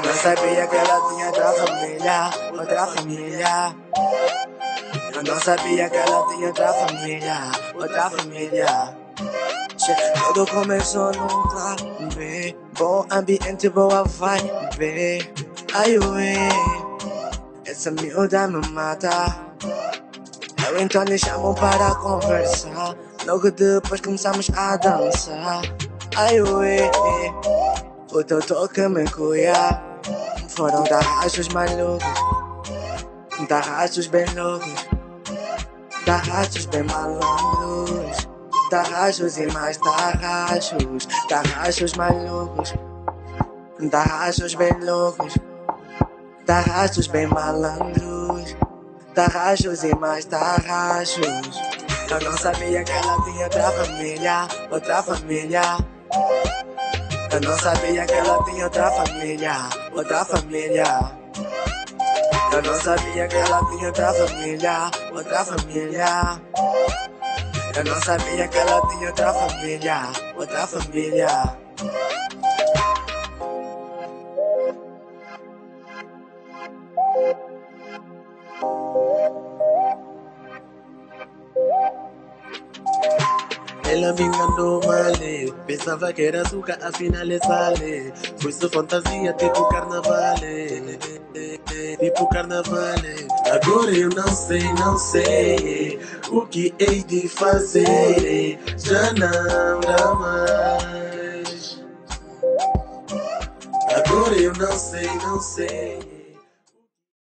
não sabia que ela tinha outra família. Eu não sabia que ela tinha outra família. Tudo começou num clube, bom ambiente, boa vibe. Ai, ué, essa miúda me mata. Eu então lhe chamo para conversar. Logo depois começamos a dançar. Ai, ué, o teu toque me cuia. Foram tarrachos malucos, tarrachos bem loucos, tarrachos bem malandros, tarrachos e mais tarrachos, tarrachos malucos, tarrachos bem loucos, tarrachos bem malandros, tarrachos e mais tarrachos. Eu não sabia que ela tinha outra família. Eu não sabia que ela tinha outra família. Eu não sabia que ela tinha outra família. Eu não sabia que ela tinha outra família. Ela me enganou male, pensava que era açúcar, afinal é sale. Foi só fantasia tipo carnaval. Agora eu não sei o que hei de fazer. Já não dá mais. Agora eu não sei